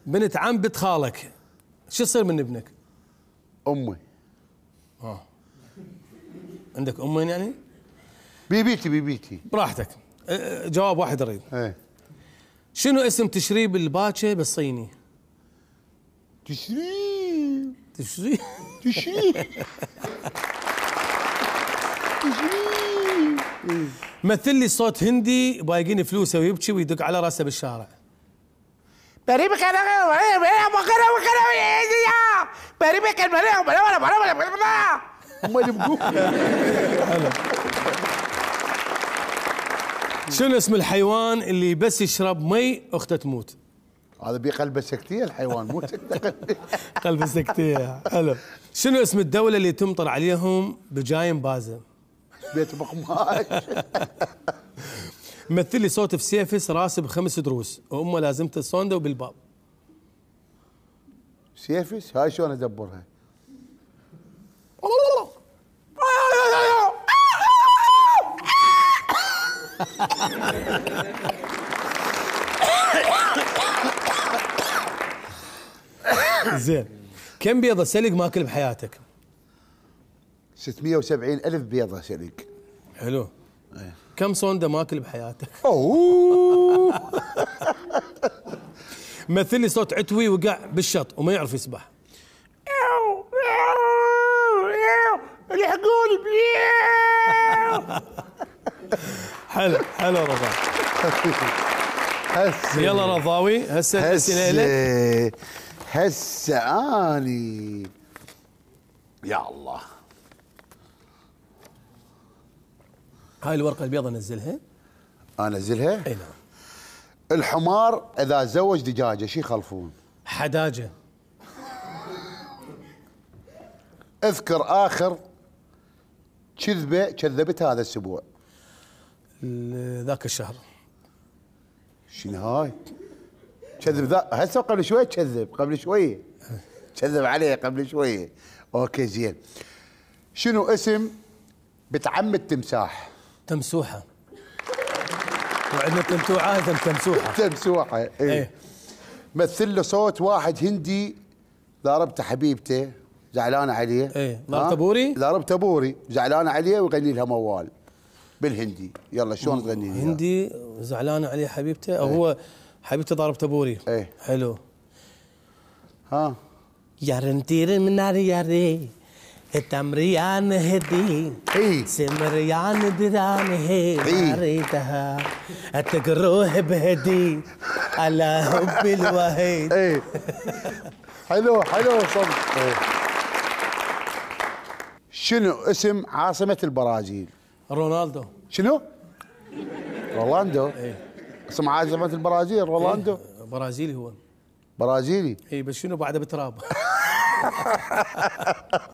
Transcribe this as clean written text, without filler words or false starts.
بنت عم بنت خالك، شو يصير من ابنك؟ امي. عندك امين يعني؟ بيبيتي براحتك. جواب واحد اريد. ايه. شنو اسم تشريب الباكه بالصيني؟ تشريب. تشريب. مثل لي صوت هندي بايقين فلوسه ويبكي ويدق على راسه بالشارع. شنو اسم الحيوان اللي بس يشرب مي اخته تموت؟ هذا بقلب السكتيه الحيوان مو قلب السكتيه. حلو. شنو اسم الدوله اللي تمطر عليهم بجايم بازه؟ بيت بقماش. مثل لي صوت فسيفس راسه بخمس دروس وامه لازمته الصونده وبالباب. سيفس هاي شلون ادبرها؟ زين. كم بيضه سلق ماكل بحياتك؟ 670,000 بيضه سلق. حلو. كم صونده ماكل بحياتك؟ اوه. مثل لي صوت عتوي وقع بالشط وما يعرف يسبح. الحقوني. حلو حلو رضا. يلا رضاوي هسه الاسئله لك. هسه اني يا الله. هاي الورقه البيضاء نزلها. انزلها؟ اي نعم. الحمار اذا زوج دجاجه شو يخلفون؟ حداجه. اذكر اخر كذبه كذبت هذا الاسبوع. ذاك الشهر. شنو هاي؟ كذب ذا هسه قبل شوي كذب قبل شويه. كذب عليه قبل شويه. اوكي زين. شنو اسم بنت عم التمساح؟ تمسوحه. وعندنا تمتوعه تمسوحه. تمسوحه ايه. مثل له صوت واحد هندي ضاربته حبيبته زعلانه عليه. ايه ضربته بوري؟ ضربته بوري زعلانه عليه ويغني لها موال بالهندي. يلا شلون تغني لي؟ هندي زعلانه عليه حبيبته او هو حبيبته ضربته بوري. ايه حلو. ها يارن تير منار ياري التمريان هدي سمريان دران هي ريتها اتقروه بهدي على حب الوحيد. ايه حلو حلو صدق. ايه. شنو اسم عاصمة البرازيل؟ رونالدو. شنو؟ رولاندو. ايه. اسم عاصمة البرازيل رولاندو. ايه. برازيلي هو. برازيلي. اي بس شنو بعده بتراب.